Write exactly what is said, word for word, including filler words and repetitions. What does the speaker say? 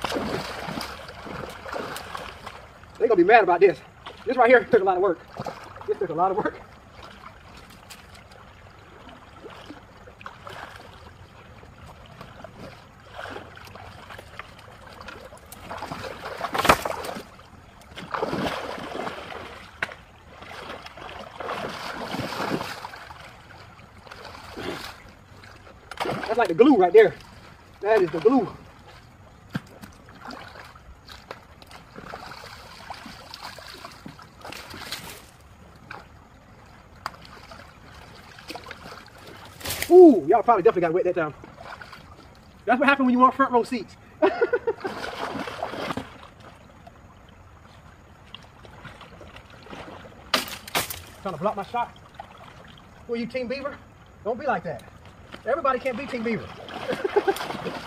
They're gonna be mad about this. This right here took a lot of work. This took a lot of work. That's like the glue right there. That is the glue. Ooh, y'all probably definitely got wet that time. That's what happened when you want front row seats. Trying to block my shot. Who are you, Team Beaver? Don't be like that. Everybody can't be Team Beaver.